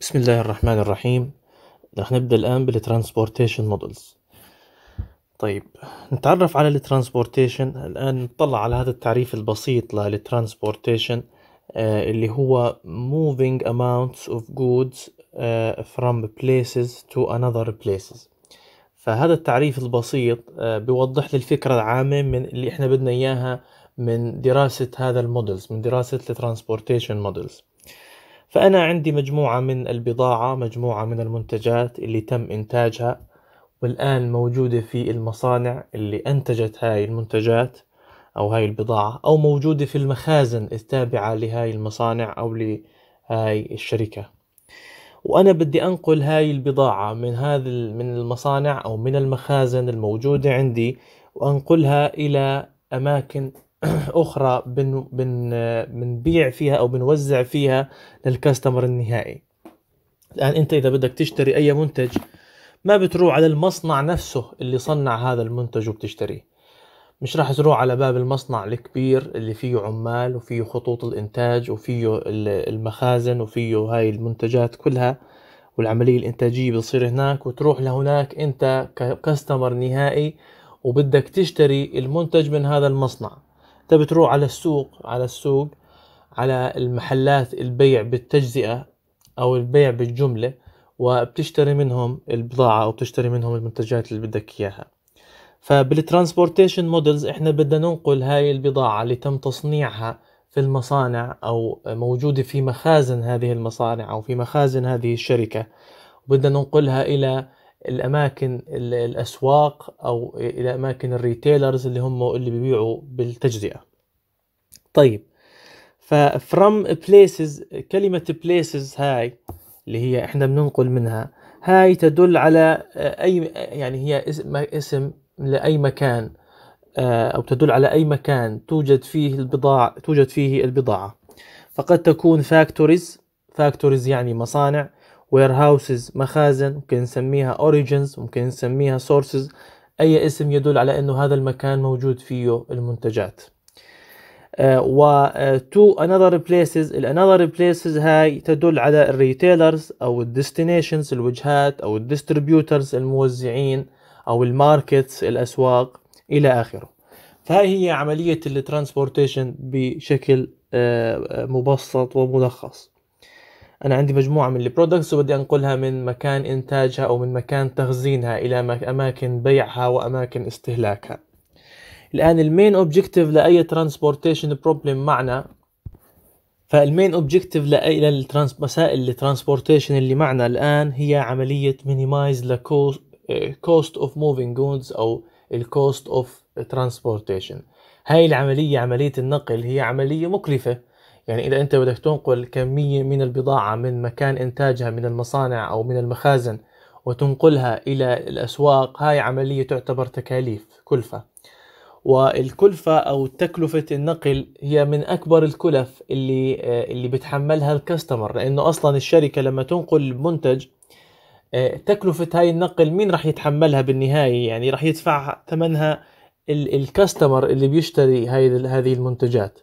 بسم الله الرحمن الرحيم. رح نبدأ الآن بالترانسبورتيشن مودلز. طيب، نتعرف على الترانسبورتيشن الآن. نطلع على هذا التعريف البسيط للترانسبورتيشن اللي هو moving amounts of goods from places to another places. فهذا التعريف البسيط بيوضح لي الفكرة العامة من اللي احنا بدنا إياها من دراسة هذا المودلز، من دراسة الترانسبورتيشن مودلز. فأنا عندي مجموعة من البضاعة، مجموعة من المنتجات اللي تم إنتاجها والآن موجودة في المصانع اللي أنتجت هاي المنتجات أو هاي البضاعة، أو موجودة في المخازن التابعة لهاي المصانع أو لهاي الشركة. وأنا بدي أنقل هاي البضاعة من المصانع أو من المخازن الموجودة عندي وأنقلها إلى أماكن أخرى بنبيع فيها أو بنوزع فيها للكاستمر النهائي. الآن أنت إذا بدك تشتري أي منتج ما بتروح على المصنع نفسه اللي صنع هذا المنتج وبتشتريه، مش راح تروح على باب المصنع الكبير اللي فيه عمال وفيه خطوط الإنتاج وفيه المخازن وفيه هاي المنتجات كلها والعملية الإنتاجية بتصير هناك، وتروح لهناك أنت ككاستمر نهائي وبدك تشتري المنتج من هذا المصنع. أنت بتروح على السوق على المحلات البيع بالتجزئة أو البيع بالجملة، وبتشتري منهم البضاعة أو بتشتري منهم المنتجات اللي بدك إياها. فبالترانسبورتيشن مودلز احنا بدنا ننقل هاي البضاعة اللي تم تصنيعها في المصانع أو موجودة في مخازن هذه المصانع أو في مخازن هذه الشركة، وبدنا ننقلها إلى الأماكن الأسواق أو إلى أماكن الريتيلرز اللي بيبيعوا بالتجزئة. طيب، from places، كلمة places هاي اللي هي احنا بننقل منها، هاي تدل على يعني هي اسم لأي مكان أو تدل على أي مكان توجد فيه البضاعة. فقد تكون factories يعني مصانع، warehouses مخازن، ممكن نسميها origins، ممكن نسميها sources، أي اسم يدل على أنه هذا المكان موجود فيه المنتجات. to another places هاي تدل على الريتيلرز أو الديستنيشنز الوجهات أو الديستريبيوترز الموزعين أو الماركتس الأسواق إلى آخره. فهي هي عملية الترانسبورتيشن بشكل مبسط وملخص. أنا عندي مجموعة من البرودكتس وبدي أنقلها من مكان إنتاجها أو من مكان تخزينها إلى أماكن بيعها وأماكن استهلاكها. الآن المين اوبجيكتيف لأي ترانسبورتيشن بروبلم معنا، فالمين اوبجيكتيف مسائل الترانسبورتيشن اللي معنا الآن هي عملية مينيمايز cost of moving goods أو cost of transportation. هاي العملية، عملية النقل، هي عملية مكلفة. يعني إذا أنت بدك تنقل كمية من البضاعة من مكان إنتاجها من المصانع أو من المخازن وتنقلها إلى الأسواق، هاي عملية تعتبر كلفة. والكلفة أو تكلفة النقل هي من أكبر الكلف اللي بتحملها الكاستمر، لأنه أصلا الشركة لما تنقل منتج تكلفة هاي النقل مين راح يتحملها بالنهاية؟ يعني راح يدفع ثمنها الكاستمر اللي بيشتري هذه المنتجات،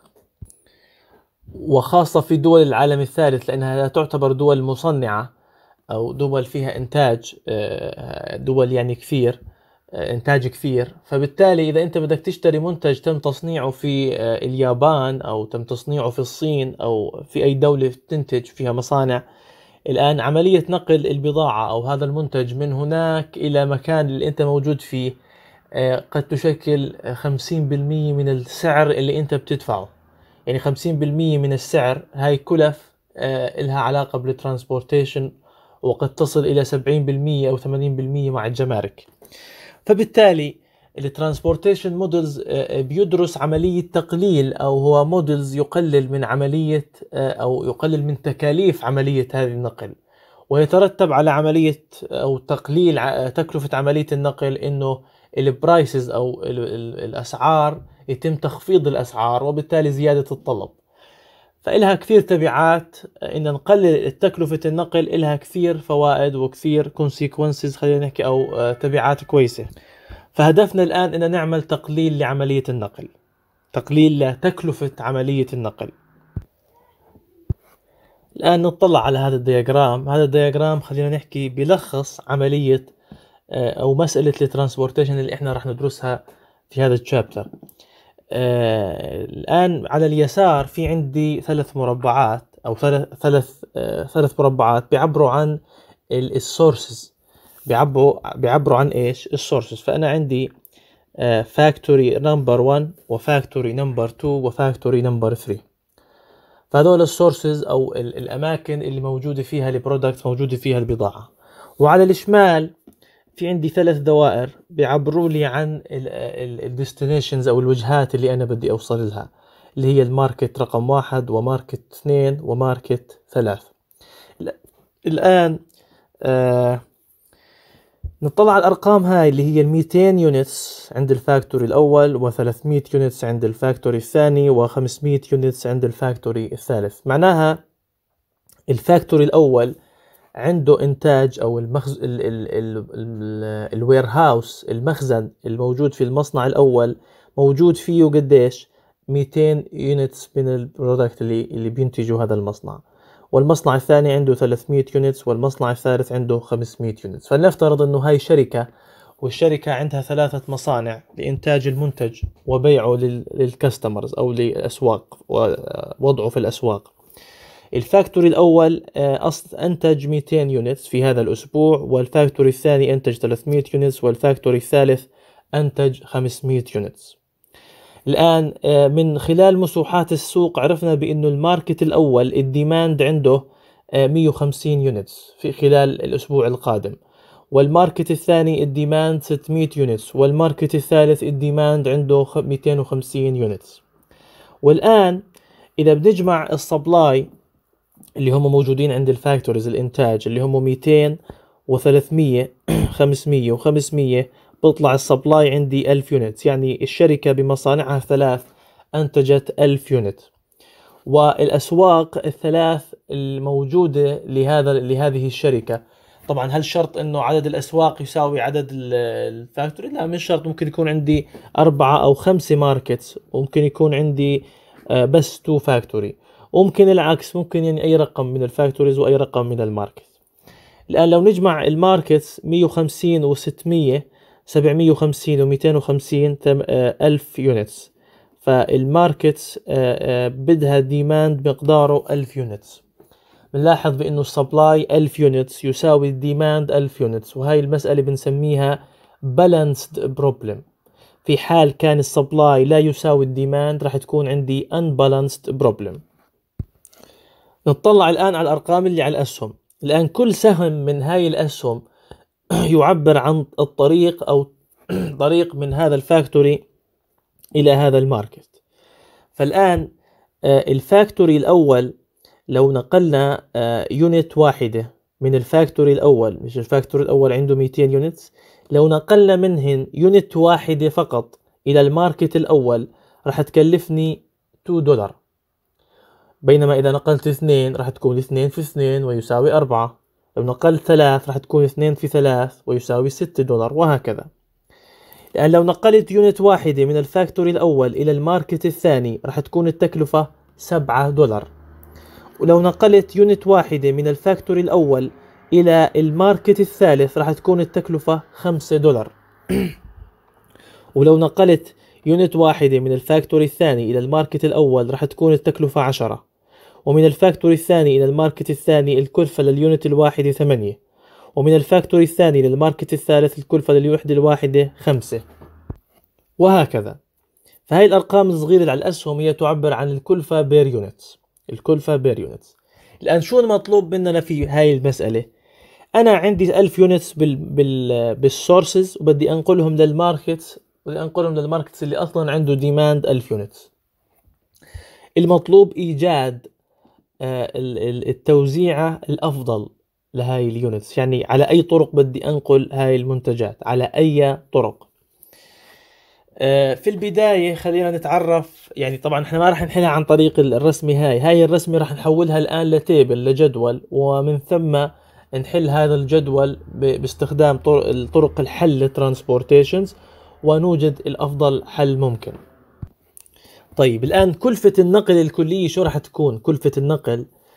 وخاصة في دول العالم الثالث لأنها تعتبر دول مصنعة أو دول فيها إنتاج، دول يعني كثير إنتاج كثير. فبالتالي إذا أنت بدك تشتري منتج تم تصنيعه في اليابان أو تم تصنيعه في الصين أو في أي دولة تنتج فيها مصانع، الآن عملية نقل البضاعة أو هذا المنتج من هناك إلى مكان اللي أنت موجود فيه قد تشكل 50% من السعر اللي أنت بتدفعه. يعني 50% من السعر هاي كلف إلها علاقة بالترانسبورتيشن، وقد تصل إلى 70% أو 80% مع الجمارك. فبالتالي الترانسبورتيشن مودلز بيدرس عملية تقليل، أو هو مودلز يقلل من عملية أو يقلل من تكاليف عملية هذه النقل، ويترتب على عملية أو تقليل تكلفة عملية النقل إنه البرايسز أو الأسعار يتم تخفيض الأسعار وبالتالي زيادة الطلب. فإلها كثير تبعات إن نقلل تكلفة النقل، إلها كثير فوائد وكثير consequences، خلينا نحكي، أو تبعات كويسة. فهدفنا الآن إن نعمل تقليل لعملية النقل، تقليل لتكلفة عملية النقل. الآن نطلع على هذا الدياجرام. هذا الدياجرام خلينا نحكي بيلخص عملية أو مسألة الترانسبورتيشن اللي إحنا راح ندرسها في هذا الشابتر. الآن على اليسار في عندي ثلاث مربعات أو ثلاث مربعات بيعبروا عن السورسز، بيعبروا عن إيش؟ السورسز. فأنا عندي فاكتوري نمبر 1 وفاكتوري نمبر 2 وفاكتوري نمبر 3. فهذول السورسز أو الأماكن اللي موجودة فيها البرودكت، موجودة فيها البضاعة. وعلى الشمال في عندي ثلاث دوائر بيعبروا لي عن الديستنيشنز أو الوجهات اللي أنا بدي أوصل لها، اللي هي الماركت رقم 1 وماركت 2 وماركت 3. الآن نطلع على الأرقام هاي اللي هي 200 يونتس عند الفاكتوري الأول، و300 يونتس عند الفاكتوري الثاني، و500 يونتس عند الفاكتوري الثالث. معناها الفاكتوري الأول عنده إنتاج أو الوير هاوس، المخزن الموجود في المصنع الأول موجود فيه قديش؟ 200 يونتس من البرودكت اللي بينتجوا هذا المصنع. والمصنع الثاني عنده 300 يونتس، والمصنع الثالث عنده 500 يونتس. فلنفترض انه هاي شركة، والشركة عندها ثلاثة مصانع لإنتاج المنتج وبيعه للكاستمرز أو للأسواق ووضعه في الأسواق. الفاكتوري الأول أنتج 200 يونتس في هذا الأسبوع، والفاكتوري الثاني أنتج 300 يونتس، والفاكتوري الثالث أنتج 500 يونتس. الآن من خلال مسوحات السوق عرفنا بأنه الماركت الأول الديماند عنده 150 يونتس في خلال الأسبوع القادم، والماركت الثاني الديماند 600 يونتس، والماركت الثالث الديماند عنده 250 يونتس. والآن إذا بنجمع السبلاي اللي هم موجودين عند الفاكتوريز، الإنتاج اللي هم 200 و300 500 و500، بطلع السبلاي عندي 1000 يونت. يعني الشركة بمصانعها الثلاث أنتجت 1000 يونت. والأسواق الثلاث الموجودة لهذه الشركة، طبعا هل شرط انه عدد الأسواق يساوي عدد الفاكتوري؟ لا، مش شرط. ممكن يكون عندي 4 أو 5 ماركتس، وممكن يكون عندي بس 2 فاكتوري، وممكن العكس، ممكن يعني أي رقم من الفاكتوريز وأي رقم من الماركت. الآن لو نجمع الماركتس 150 و600 750 و250 1000 يونتس. فالماركتس بدها ديماند مقداره 1000 يونتس. بنلاحظ بأنه السبلاي 1000 يونتس يساوي الديماند 1000 يونتس، وهي المسألة بنسميها balanced problem. في حال كان السبلاي لا يساوي الديماند راح تكون عندي unbalanced problem. نطلع الآن على الأرقام اللي على الأسهم. الآن كل سهم من هاي الأسهم يعبر عن الطريق أو طريق من هذا الفاكتوري إلى هذا الماركت. فالآن الفاكتوري الأول لو نقلنا يونت واحدة من الفاكتوري الأول، مش الفاكتوري الأول عنده 200 يونتس، لو نقلنا منهن يونت واحدة فقط إلى الماركت الأول راح تكلفني $2. بينما إذا نقلت 2 راح تكون 2 في 2 ويساوي 4. لو نقلت 3 راح تكون 2 في 3 ويساوي $6، وهكذا. لأن لو نقلت يونت واحدة من الفاكتوري الأول إلى الماركت الثاني راح تكون التكلفة $7. ولو نقلت يونت واحدة من الفاكتوري الأول إلى الماركت الثالث راح تكون التكلفة $5. ولو نقلت يونت واحدة من الفاكتوري الثاني إلى الماركت الأول راح تكون التكلفة 10. ومن الفاكتوري الثاني إلى الماركت الثاني الكلفة لليونت الواحدة 8. ومن الفاكتوري الثاني للماركت الثالث الكلفة للوحدة الواحدة 5، وهكذا. فهي الأرقام الصغيرة اللي على الأسهم هي تعبر عن الكلفة بير يونت. الكلفة بير يونت. الآن شو المطلوب مننا في هاي المسألة؟ أنا عندي 1000 يونتس بالسورسز، وبدي أنقلهم للماركتس، اللي أصلا عنده ديماند 1000 يونتس. المطلوب إيجاد التوزيعة الأفضل لهاي اليونتس، يعني على أي طرق بدي أنقل هاي المنتجات، على أي طرق. في البداية خلينا نتعرف، يعني طبعا احنا ما راح نحلها عن طريق الرسمة. هاي الرسمة راح نحولها الآن لتيبل، لجدول، ومن ثم نحل هذا الجدول باستخدام طرق الحل ترانسبورتيشنز، ونوجد الأفضل حل ممكن. طيب الآن كلفة النقل الكلية شو راح تكون؟ كلفة النقل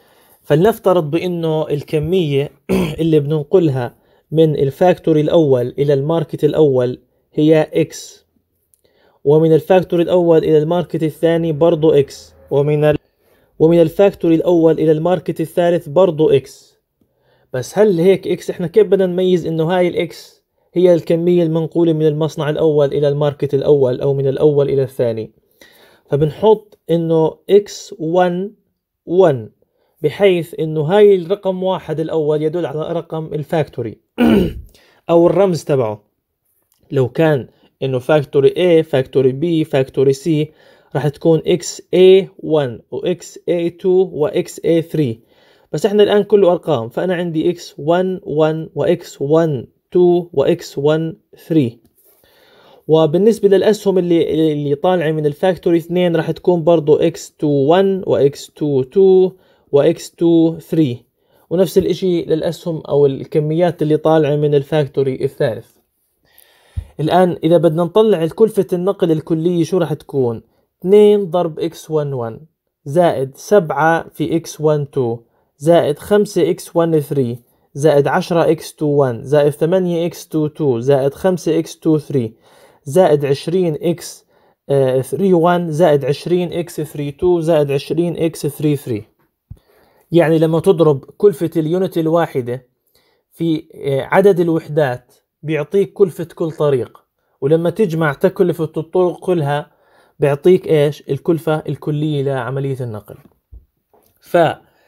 فلنفترض بانه الكمية اللي بننقلها من الفاكتوري الاول الى الماركت الاول هي x، ومن الفاكتوري الاول الى الماركت الثاني برضو x، ومن الفاكتوري الاول الى الماركت الثالث برضو x. بس هل هيك x احنا كيف بدنا نميز انه هاي الاكس هي الكمية المنقولة من المصنع الاول الى الماركت الاول او من الاول الى الثاني؟ فبنحط انه x1 1، بحيث انه هاي الرقم واحد الاول يدل على رقم الفاكتوري او الرمز تبعه. لو كان انه فاكتوري A فاكتوري B فاكتوري C راح تكون XA1 و XA2 و XA3. بس احنا الان كله ارقام، فانا عندي X1 1 و X1 2 و X1 3. وبالنسبة للأسهم اللي طالعة من الفاكتوري 2 راح تكون برضو X21 و X22 و X23، ونفس الاشي للأسهم أو الكميات اللي طالعة من الفاكتوري الثالث. الآن إذا بدنا نطلع كلفة النقل الكلية شو راح تكون؟ 2 ضرب X11 زائد 7 في X12 زائد 5 X13 زائد 10 X21 زائد 8 X22 زائد 5 X23 زائد 20 X31 زائد 20 X32 زائد 20 X33. يعني لما تضرب كلفة اليونت الواحدة في عدد الوحدات بيعطيك كلفة كل طريق، ولما تجمع تكلفة الطرق كلها بيعطيك ايش؟ الكلفة الكلية لعملية النقل. ف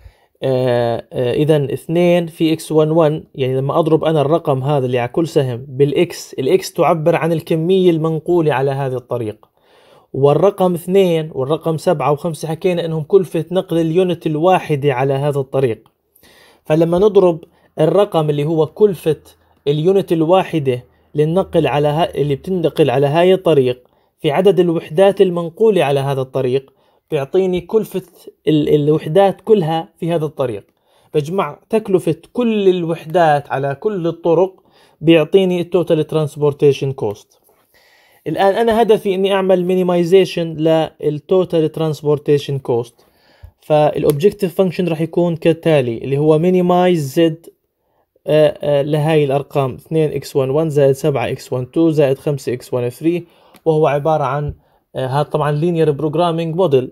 اذا 2 في x11، يعني لما اضرب انا الرقم هذا اللي على كل سهم بالاكس، الاكس تعبر عن الكمية المنقولة على هذا الطريق، والرقم 2 والرقم 7 و5 حكينا انهم كلفة نقل اليونت الواحدة على هذا الطريق. فلما نضرب الرقم اللي هو كلفة اليونت الواحدة للنقل على اللي بتنتقل على هاي الطريق في عدد الوحدات المنقولة على هذا الطريق، بيعطيني كلفة الوحدات كلها في هذا الطريق. بجمع تكلفة كل الوحدات على كل الطرق بيعطيني التوتال ترانسبورتيشن كوست. الآن أنا هدفي إني أعمل مينيمايزيشن للتوتال ترانسبورتيشن كوست، فالأوبجكتيف فانكشن راح يكون كالتالي اللي هو minimize z لهاي الأرقام 2x11 زائد 7x12 زائد 5x13، وهو عبارة عن هذا طبعا linear programming model،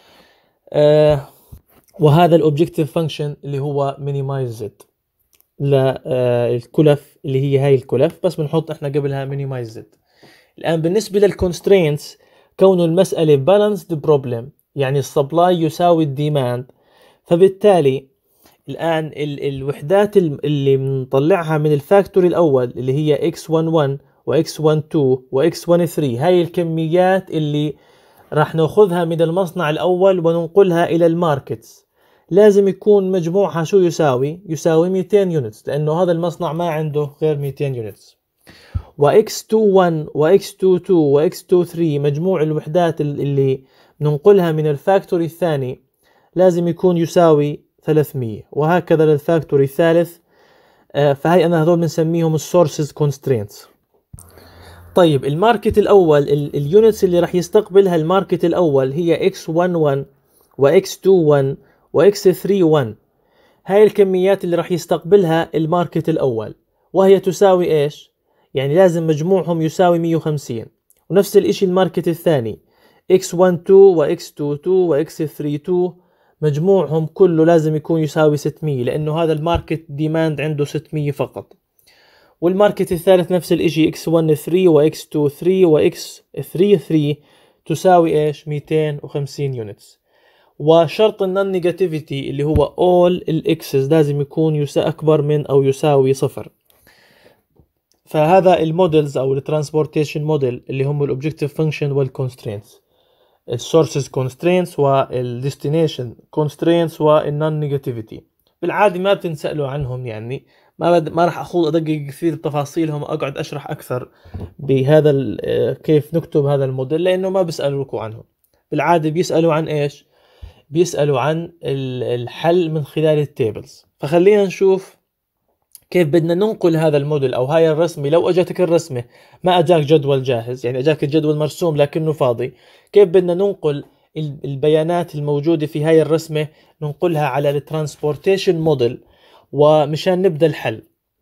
وهذا الأوبجكتيف فانكشن اللي هو minimize z للكلف اللي هي هاي الكلف، بس بنحط احنا قبلها minimize z. الآن بالنسبة للconstraints، كون المسألة balanced problem يعني السبلاي يساوي الديماند، فبالتالي الآن الوحدات اللي بنطلعها من الفاكتوري الأول اللي هي x11 و x12 و x13، هاي الكميات اللي راح ناخذها من المصنع الأول وننقلها إلى الماركتس، لازم يكون مجموعها شو يساوي 200 يونتس، لأنه هذا المصنع ما عنده غير 200 يونتس. و x21 و x22 و x23 مجموع الوحدات اللي ننقلها من الفاكتوري الثاني لازم يكون يساوي 300، وهكذا للفاكتوري الثالث. فهي أنا هذول بنسميهم السورسز كونسترينتس. طيب الماركت الأول، اليونتس اللي راح يستقبلها الماركت الأول هي x11 و x21 و x31. هاي الكميات اللي راح يستقبلها الماركت الأول، وهي تساوي إيش؟ يعني لازم مجموعهم يساوي 150. ونفس الإشي الماركت الثاني x12 و x22 و x32 مجموعهم كله لازم يكون يساوي 600، لأنه هذا الماركت ديماند عنده 600 فقط. والماركت الثالث نفس الاشي x13 و x23 و x33 تساوي ايش؟ 250 يونتس. وشرط النون نيجاتيفيتي اللي هو all الاكسز لازم يكون اكبر من او يساوي 0. فهذا المودلز او الترانسبورتيشن موديل اللي هم الاوبجكتيف فانكشن والكونسترينتس، السورسز كونسترينتس والديستنيشن كونسترينتس والنون نيجاتيفيتي. بالعادة ما بتنسألوا عنهم، يعني ما راح اخوض ادقق كثير بتفاصيلهم واقعد اشرح اكثر بهذا كيف نكتب هذا الموديل، لانه ما بيسالوكوا عنه. بالعاده بيسالوا عن ايش؟ بيسالوا عن الحل من خلال التيبلز. فخلينا نشوف كيف بدنا ننقل هذا الموديل او هاي الرسمه. لو اجتك الرسمه ما اجاك جدول جاهز، يعني اجاك الجدول مرسوم لكنه فاضي، كيف بدنا ننقل البيانات الموجودة في هاي الرسمة ننقلها على الترانسبورتيشن موديل ومشان نبدأ الحل.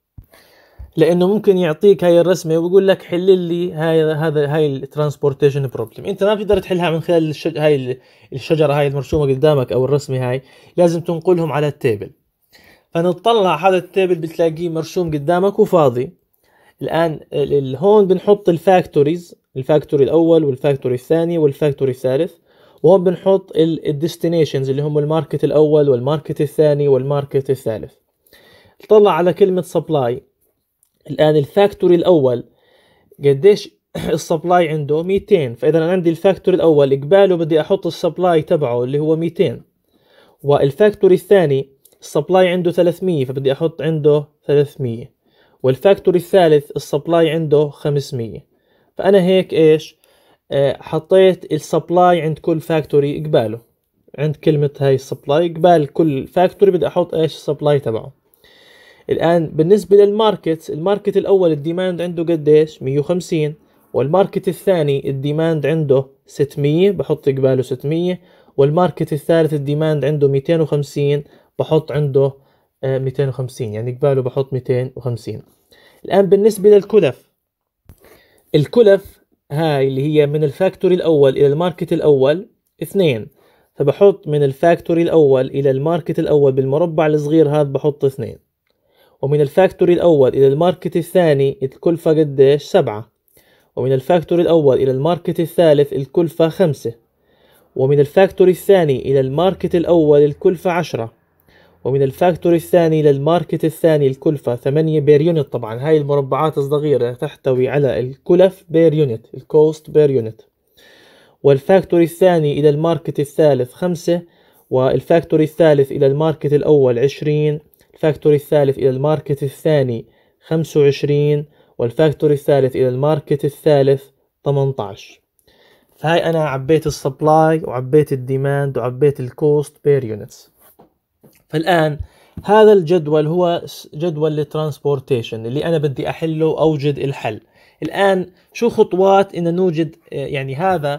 لانه ممكن يعطيك هاي الرسمه ويقول لك حل لي هاي الترانسبورتيشن بروبلم، انت ما بتقدر تحلها من خلال هاي الشجره هاي المرسومه قدامك او الرسمه هاي، لازم تنقلهم على التيبل. فنطلع هذا التيبل بتلاقيه مرسوم قدامك وفاضي. الان هون بنحط الفاكتوريز، الفاكتوري الاول والفاكتوري الثاني والفاكتوري الثالث، وهون بنحط الديستنيشنز اللي هم الماركت الاول والماركت الثاني والماركت الثالث. طلع على كلمه سبلاي. الآن الفاكتوري الأول قديش السبلاي عنده 200، فإذا أنا عندي الفاكتوري الأول قباله بدي أحط السبلاي تبعه اللي هو 200، والفاكتوري الثاني السبلاي عنده 300 فبدي أحط عنده 300، والفاكتوري الثالث السبلاي عنده 500. فأنا هيك إيش حطيت السبلاي عند كل فاكتوري قباله، عند كلمة هاي السبلاي قبال كل فاكتوري بدي أحط إيش السبلاي تبعه. الآن بالنسبة للماركت، الماركت الأول الديماند عنده قديش 150، والماركت الثاني الديماند عنده 600 بحط قباله 600، والماركت الثالث الديماند عنده 250 بحط عنده 250، يعني قباله بحط 250. الآن بالنسبة للكلف، الكلف هاي اللي هي من الفاكتوري الأول إلى الماركت الأول 2، فبحط من الفاكتوري الأول إلى الماركت الأول بالمربع الصغير هذا بحط 2، ومن الفاكتوري الأول إلى الماركت الثاني الكلفة قديش 7، ومن الفاكتوري الأول إلى الماركت الثالث الكلفة 5، ومن الفاكتوري الثاني إلى الماركت الأول الكلفة 10، ومن الفاكتوري الثاني إلى الماركت الثاني الكلفة 8 بير يونت. طبعا هاي المربعات الصغيرة تحتوي على الكلف بير يونت، الكوست بير يونت. والفاكتوري الثاني إلى الماركت الثالث 5، والفاكتوري الثالث إلى الماركت الأول 20، الفاكتوري الثالث إلى الماركت الثاني 25، والفاكتوري الثالث إلى الماركت الثالث 18. فهاي أنا عبيت السبلاي وعبيت الديماند وعبيت الكوست بير يونتس. فالآن هذا الجدول هو جدول الترانسبورتيشن اللي أنا بدي أحله وأوجد الحل. الآن شو خطوات إن نوجد يعني هذا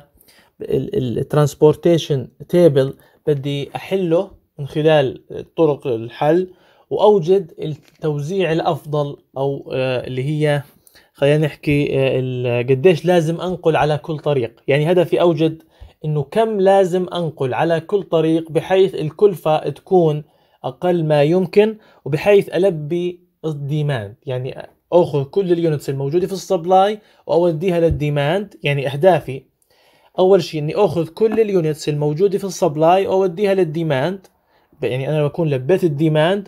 الترانسبورتيشن تيبل بدي أحله من خلال طرق الحل، وأوجد التوزيع الأفضل أو اللي هي خلينا نحكي قديش لازم أنقل على كل طريق. يعني هدفي أوجد إنه كم لازم أنقل على كل طريق بحيث الكلفة تكون أقل ما يمكن، وبحيث ألبي الديماند، يعني أخذ كل اليونتس الموجودة في السبلاي وأوديها للديماند. يعني أهدافي أول شيء إني أخذ كل اليونتس الموجودة في السبلاي وأوديها للديماند، يعني أنا بكون لبيت الديماند،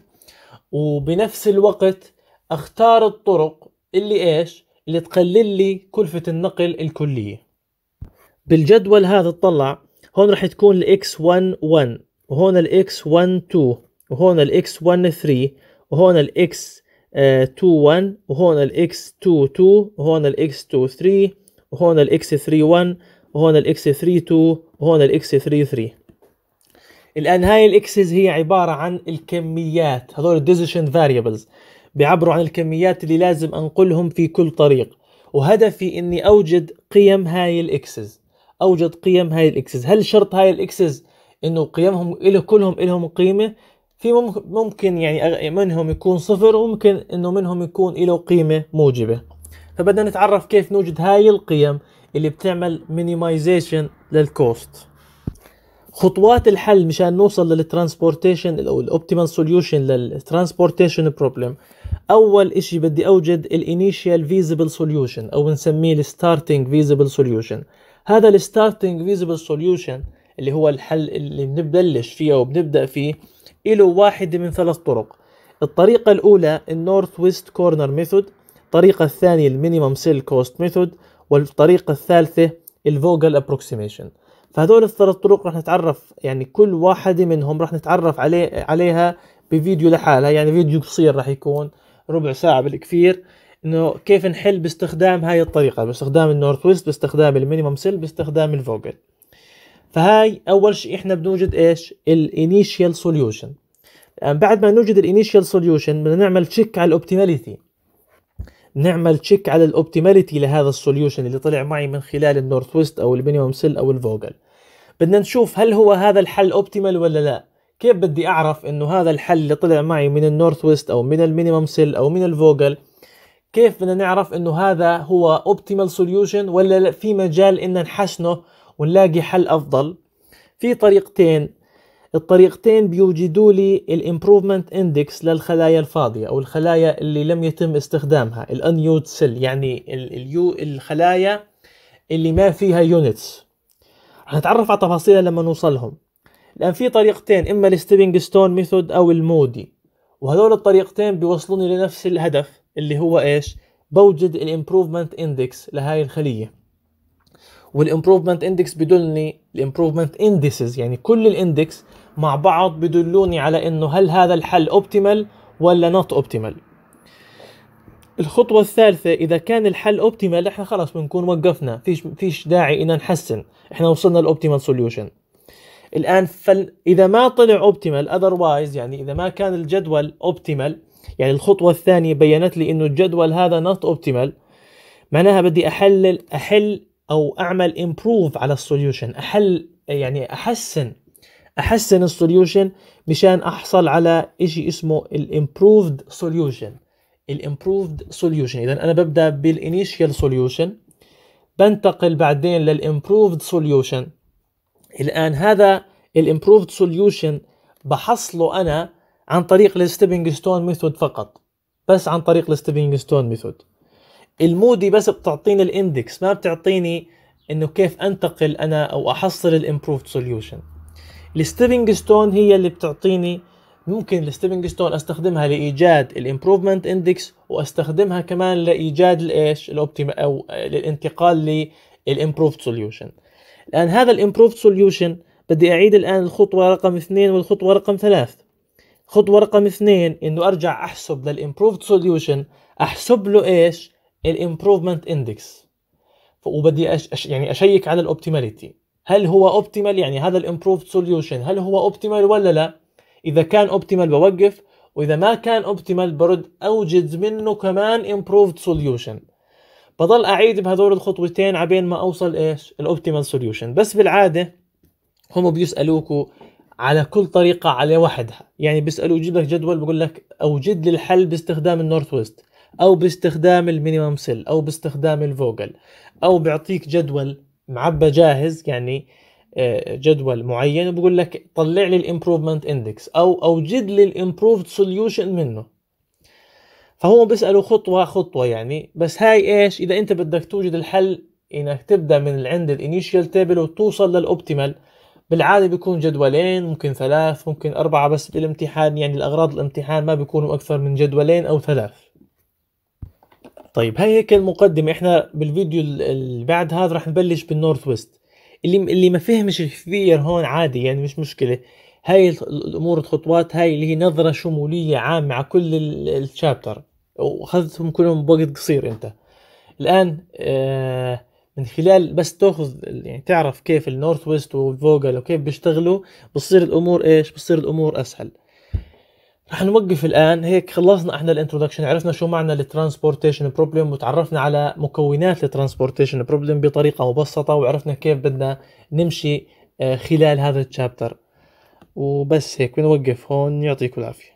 وبنفس الوقت اختار الطرق اللي اللي تقلل لي كلفة النقل الكلية. بالجدول هذا اطلع هون راح تكون الاكس 1 1، وهون الاكس 1 2، وهون الاكس 1 3، وهون الاكس 2 1، وهون الاكس 2 2، وهون الاكس 2 3، وهون الاكس 3 1، وهون الاكس 3 2، وهون الاكس 3 3. الآن هاي الإكسز هي عبارة عن الكميات، هذول الديسيشن فاريبلز بيعبروا عن الكميات اللي لازم أنقلهم في كل طريق. وهدفي إني أوجد قيم هاي الإكسز، أوجد قيم هاي الإكسز. هل شرط هاي الإكسز إنه قيمهم كلهم إلهم قيمة؟ في ممكن يعني منهم يكون صفر، وممكن إنه منهم يكون له قيمة موجبة. فبدنا نتعرف كيف نوجد هاي القيم اللي بتعمل مينيمايزيشن للكوست. خطوات الحل مشان نوصل للترانسبورتيشن او الاوبتيمال سوليوشن للترانسبورتيشن بروبلم. اول اشي بدي اوجد الانيشيال فيزيبل سوليوشن او بنسميه الستارتنج فيزيبل سوليوشن. هذا الستارتنج فيزيبل سوليوشن اللي هو الحل اللي بنبلش فيه وبنبدا فيه له واحد من 3 طرق. الطريقه الاولى النورث ويست كورنر ميثود، الطريقه الثانيه المينيمم سيل كوست ميثود، والطريقه الثالثه الفوجل ابروكسيميشن. فهذول ال3 طرق رح نتعرف، يعني كل واحدة منهم رح نتعرف عليها بفيديو لحالها، يعني فيديو قصير رح يكون ربع ساعة بالكثير، انه كيف نحل باستخدام هاي الطريقة، باستخدام النورث ويست، باستخدام المينيمم سيل، باستخدام الفوجل. فهاي اول شيء احنا بنوجد الانيشيال سوليوشن. بعد ما نوجد الانيشيال سوليوشن بدنا نعمل تشيك على الاوبتيماليتي، نعمل تشيك على الاوبتيماليتي لهذا السوليوشن اللي طلع معي من خلال النورث ويست او المينيمم سيل او الفوجل. بدنا نشوف هل هو هذا الحل اوبتيمال ولا لا. كيف بدي اعرف انه هذا الحل اللي طلع معي من النورث ويست او من المينيمم سيل او من الفوجل، كيف بدنا نعرف انه هذا هو اوبتيمال سوليوشن ولا في مجال ان نحسنه ونلاقي حل افضل؟ في طريقتين، الطريقتين بيوجدوا لي الامبروفمنت اندكس للخلايا الفاضيه او الخلايا اللي لم يتم استخدامها، الانيود سيل، يعني الخلايا اللي ما فيها يونتس. هنتعرف على تفاصيلها لما نوصلهم. الان في طريقتين، اما الستيبنج ستون ميثود او المودي، وهذول الطريقتين بيوصلوني لنفس الهدف اللي هو ايش؟ بوجد الامبروفمنت اندكس لهاي الخليه. والامبروفمنت اندكس بدلني، الامبروفمنت اندكسز يعني كل الاندكس مع بعض بدلوني على انه هل هذا الحل اوبتيمال ولا نوت اوبتيمال. الخطوه الثالثه، اذا كان الحل اوبتيمال احنا خلاص بنكون وقفنا، فيش داعي ان نحسن، احنا وصلنا للاوبتيمال سوليوشن. الان اذا ما طلع اوبتيمال اذروايز، يعني اذا ما كان الجدول اوبتيمال، يعني الخطوه الثانيه بينت لي انه الجدول هذا نوت اوبتيمال، معناها بدي احل او اعمل امبروف على السوليوشن، يعني احسن السوليوشن مشان احصل على اشي اسمه الامبروفد سوليوشن. اذا انا ببدا بالانيشيال سوليوشن، بنتقل بعدين للامبروفد سوليوشن. الان هذا الامبروفد سوليوشن بحصله انا عن طريق الستيبنج ستون ميثود فقط، بس عن طريق الستيبنج ستون ميثود. المودي بس بتعطيني الاندكس، ما بتعطيني انه كيف انتقل انا او احصل الامبروفد سوليوشن. الستيبنج ستون هي اللي بتعطيني، ممكن الستيبنج ستون استخدمها لايجاد الامبروفمنت اندكس، واستخدمها كمان لايجاد الايش الاوبتيمال او للانتقال للامبروفد سوليوشن. الان هذا الامبروفد سوليوشن بدي اعيد الان الخطوه رقم 2 والخطوه رقم 3. خطوه رقم 2 انه ارجع احسب للامبروفد سوليوشن، احسب له ايش؟ الامبروفمنت اندكس، وبدي يعني اشيك على الاوبتيماليتي، هل هو اوبتيمال، يعني هذا الامبروفد سوليوشن هل هو اوبتيمال ولا لا. اذا كان اوبتيمال بوقف، واذا ما كان اوبتيمال برد اوجد منه كمان امبروفد سوليوشن. بضل اعيد بهذول الخطوتين عبين ما اوصل ايش؟ الاوبتيمال سوليوشن. بس بالعاده هم بيسالوكوا على كل طريقه على وحدها، يعني بيسالوا يجيب لك جدول بقول لك اوجد لي الحل باستخدام النورث ويست او باستخدام المينيمم سيل او باستخدام الفوجل، او بيعطيك جدول معبى جاهز، يعني جدول معين، وبقول لك طلع لي الامبروفمنت اندكس او اوجد لي الامبروفد سوليوشن منه. فهو بيسالوا خطوه خطوه يعني. بس هاي ايش؟ اذا انت بدك توجد الحل انك تبدا من عند الانيشيال تيبل وتوصل للاوبتيمال، بالعاده بيكون جدولين، ممكن 3، ممكن 4، بس بالامتحان يعني الاغراض الامتحان ما بيكونوا اكثر من جدولين او 3. طيب هاي هيك المقدمة. احنا بالفيديو اللي بعد هذا رح نبلش بالنورث ويست. اللي ما فهمش الكثير هون عادي، يعني مش مشكلة. هاي الامور الخطوات هاي اللي هي نظرة شمولية عامة على كل الشابتر، واخذتهم كلهم بوقت قصير. انت الان من خلال بس تاخذ يعني تعرف كيف النورث ويست والفوجل وكيف بيشتغلوا، بتصير الامور ايش؟ بتصير الامور اسهل. رح نوقف الآن هيك. خلصنا احنا الانترودكشن، عرفنا شو معنى الترانسبورتيشن بروبلم، وتعرفنا على مكونات الترانسبورتيشن بروبلم بطريقة مبسطة، وعرفنا كيف بدنا نمشي خلال هذا الشابتر. وبس هيك بنوقف هون، يعطيكم العافية.